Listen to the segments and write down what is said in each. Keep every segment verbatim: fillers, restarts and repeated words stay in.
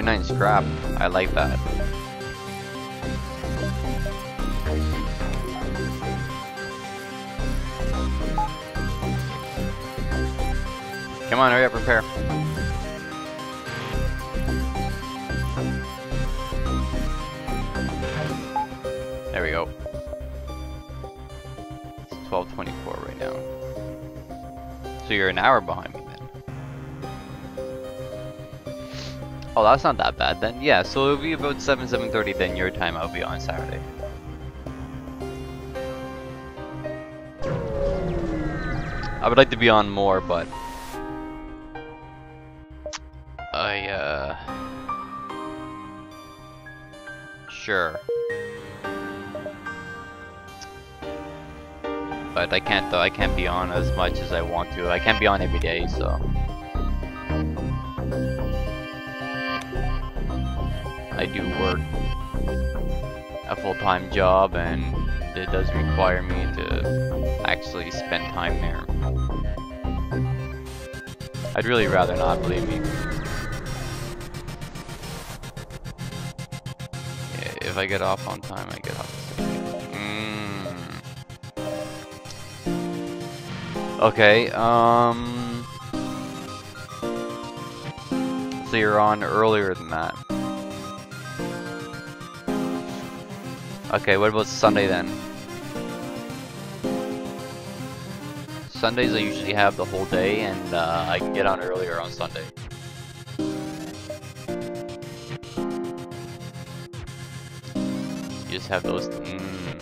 thirty-nine scrap. I like that. Come on, hurry up, repair. There we go. It's twelve twenty-four right now. So you're an hour behind me then. Oh, that's not that bad then. Yeah, so it'll be about seven, seven thirty then your time. I'll be on Saturday. I would like to be on more, but I, uh... sure. But I can't though, I can't be on as much as I want to. I can't be on every day, so. I do work a full-time job and it does require me to actually spend time there. I'd really rather not, believe me. Yeah, if I get off on time, I get off. Mm. Okay, um... so you're on earlier than that. Okay, what about Sunday then? Sundays I usually have the whole day and uh, I can get on earlier on Sunday. You just have those... Mm.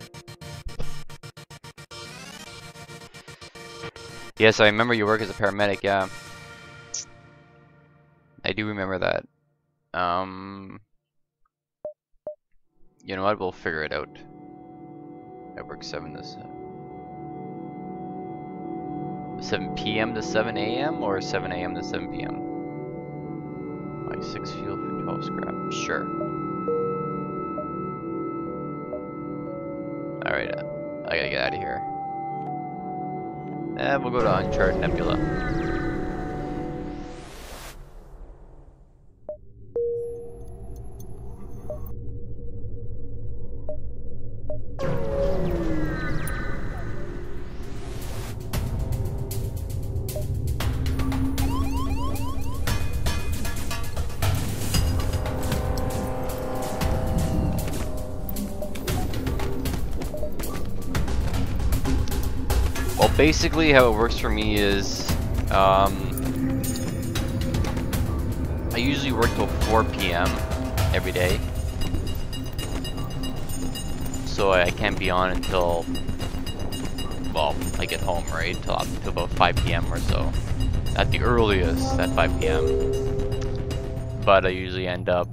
Yes, I remember you work as a paramedic, yeah. I do remember that. Um... You know what, we'll figure it out. I work seven to seven. seven P M to seven A M or seven A M to seven P M? Like six fuel for twelve scrap. Sure. Alright, uh, I gotta get out of here. Eh, we'll go to Uncharted Nebula. Basically, how it works for me is, um, I usually work till four P M every day, so I can't be on until, well, I get home, right, till up to about five P M or so, at the earliest, at five P M But I usually end up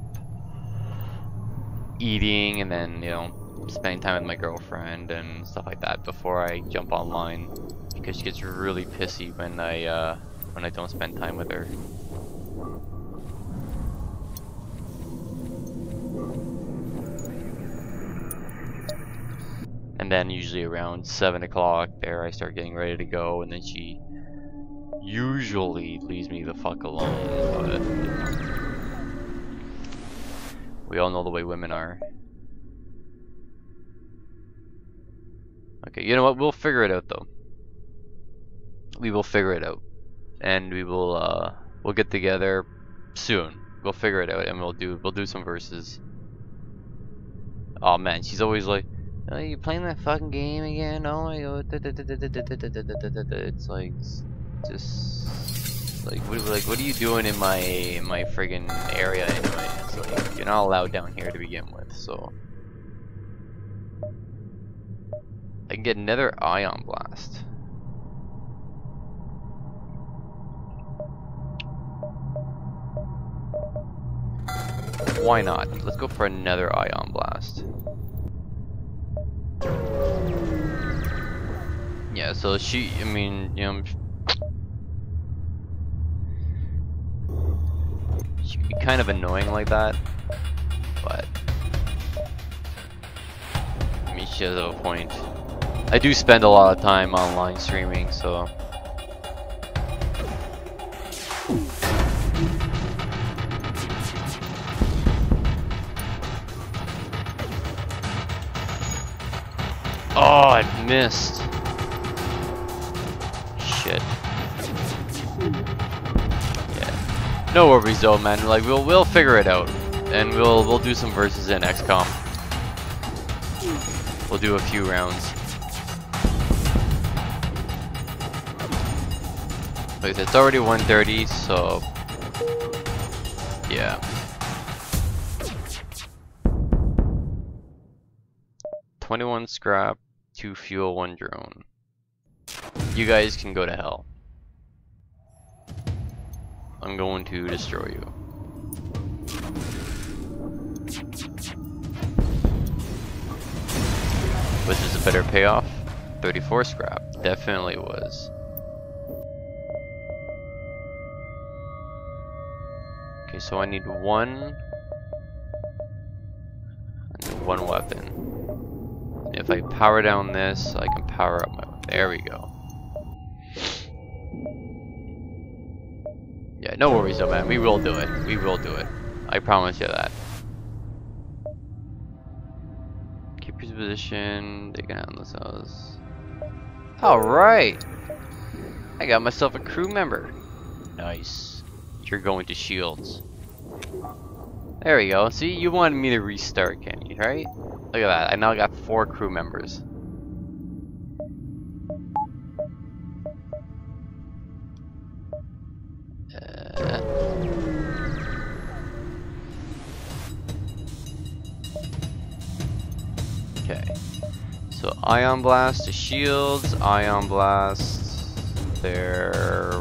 eating and then, you know, spending time with my girlfriend and stuff like that before I jump online, because she gets really pissy when I uh, when I don't spend time with her. And then usually around seven o'clock there I start getting ready to go, and then she usually leaves me the fuck alone, but we all know the way women are. Okay, you know what? We'll figure it out though. We will figure it out, and we will uh, we'll get together soon. We'll figure it out, and we'll do we'll do some verses. Oh man, she's always like, "Oh, you playing that fucking game again? Oh my god!" It's like, just like what, like what are you doing in my in my friggin' area anyway? It's like you're not allowed down here to begin with, so. I can get another ion blast. Why not? Let's go for another ion blast. Yeah, so she, I mean, you know, she can be kind of annoying like that, but I mean, she does have a point. I do spend a lot of time online streaming, so Oh, I missed. Shit. Yeah. No worries though, man. Like we'll we'll figure it out, and we'll we'll do some verses in X COM. We'll do a few rounds. Like it's already one thirty, so yeah. twenty-one scrap, two fuel, one drone. You guys can go to hell. I'm going to destroy you. Which is a better payoff? thirty-four scrap. Definitely was. Okay, so I need one and one weapon. If I power down this, I can power up my... There we go. Yeah, no worries though, man. We will do it. We will do it. I promise you that. Keep your position. They can handle themselves. Alright! I got myself a crew member. Nice. You're going to shields. There we go. See, you wanted me to restart, can you? Right? Look at that. I now got four crew members. Uh, okay. So Ion Blast to shields. Ion Blast their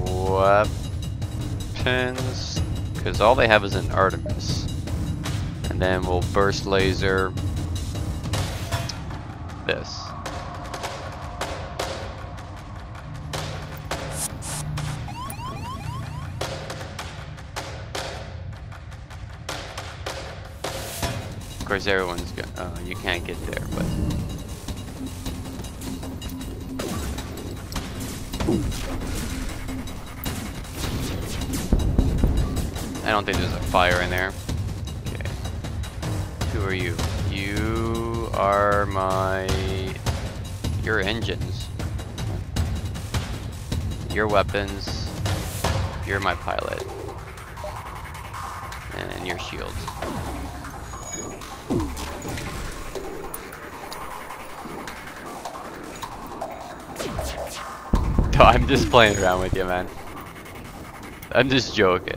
weapons. Because all they have is an Artemis. And then we'll burst laser this. Of course everyone's gonna, oh, you can't get there, but I don't think there's a fire in there. Okay. Who are you? You are my... Your engines. Your weapons. You're my pilot. And your shields. No, I'm just playing around with you, man. I'm just joking.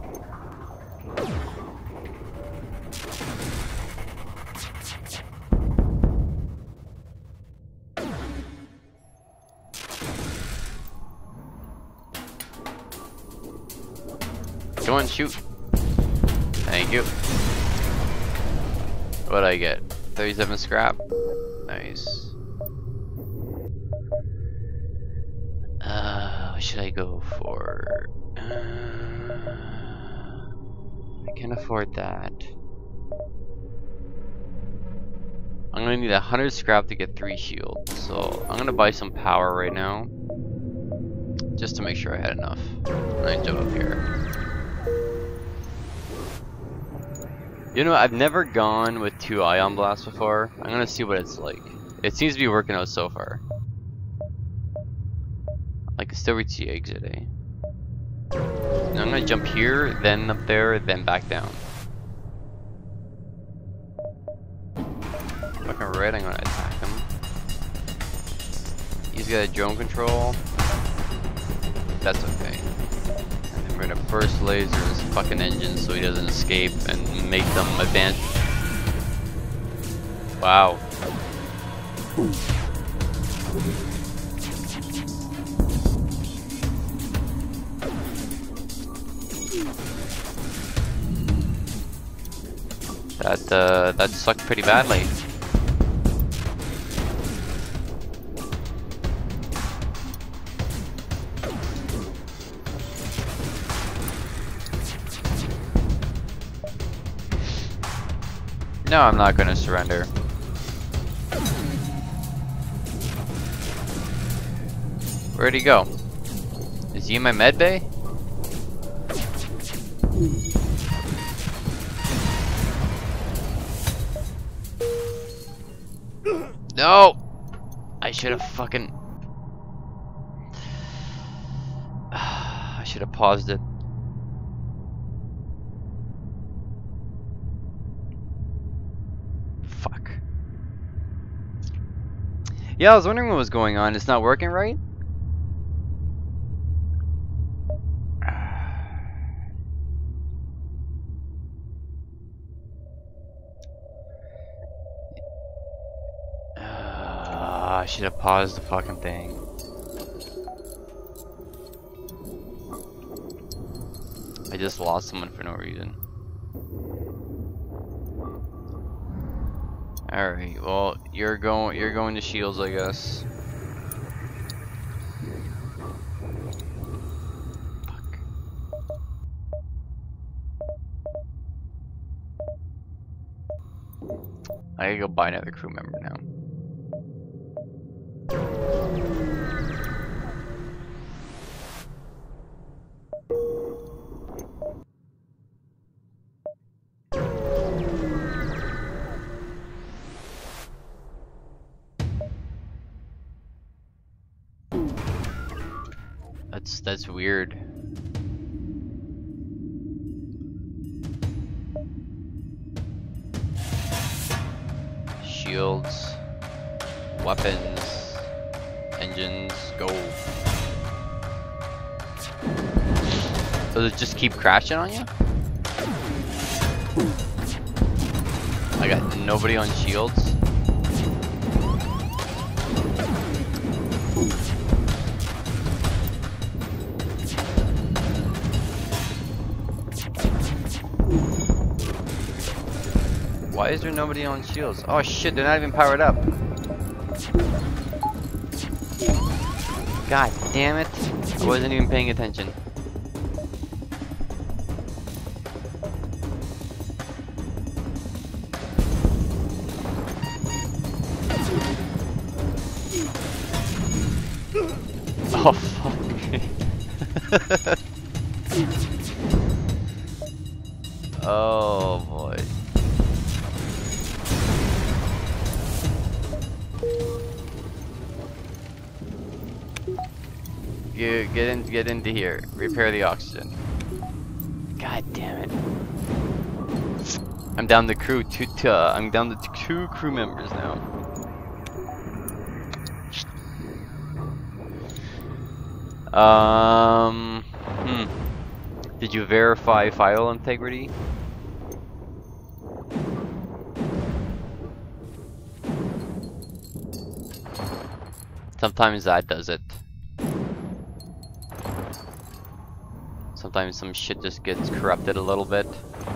Come on, shoot. Thank you. What'd I get? thirty-seven scrap. Nice. Uh, what should I go for? Uh, I can't afford that. I'm gonna need a hundred scrap to get three shields, so I'm gonna buy some power right now, just to make sure I had enough. And I jump up here. You know, I've never gone with two Ion Blasts before. I'm gonna see what it's like. It seems to be working out so far. I can still reach the exit, eh? And I'm gonna jump here, then up there, then back down. Fucking right, I'm gonna attack him. He's got a drone control. That's okay. And then we're gonna burst laser his fucking engine so he doesn't escape and make them advance. Wow. That uh, that sucked pretty badly. No, I'm not gonna surrender. Where'd he go? Is he in my med bay? No! I should have fucking... I should have paused it. Fuck. Yeah, I was wondering what was going on. It's not working right? Uh, I should have paused the fucking thing. I just lost someone for no reason. Alright, well, you're going you're going to shields, I guess. Fuck. I gotta go buy another crew member now. That's that's weird. Shields, weapons, engines, go. Does it just keep crashing on you? I got nobody on shields. Why is there nobody on shields? Oh shit, they're not even powered up. God damn it. I wasn't even paying attention. Oh fuck. Oh boy. You get in, get into here. Repair the oxygen. God damn it! I'm down the crew. Two, two, uh, I'm down to two crew members now. Um. Hmm. Did you verify file integrity? Sometimes that does it. Sometimes some shit just gets corrupted a little bit.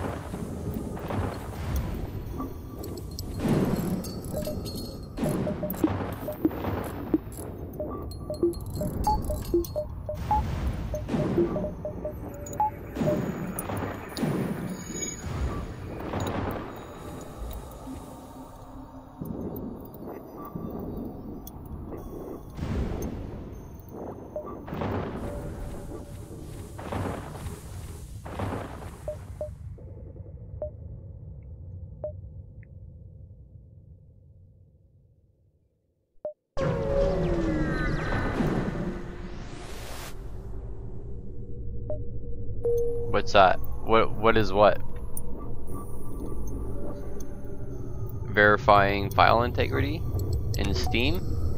What's that? What what is what? Verifying file integrity in Steam?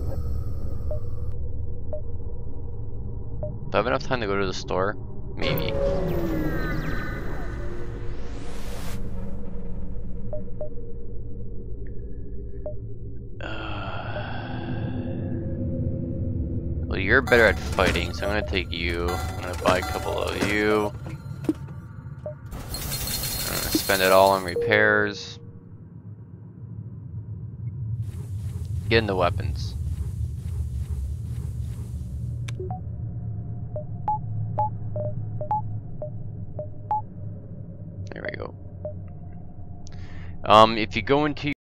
Do I have enough time to go to the store? Maybe. Well, you're better at fighting, so I'm gonna take you. I'm gonna buy a couple of you. Spend it all on repairs. Get into weapons. There we go. Um, if you go into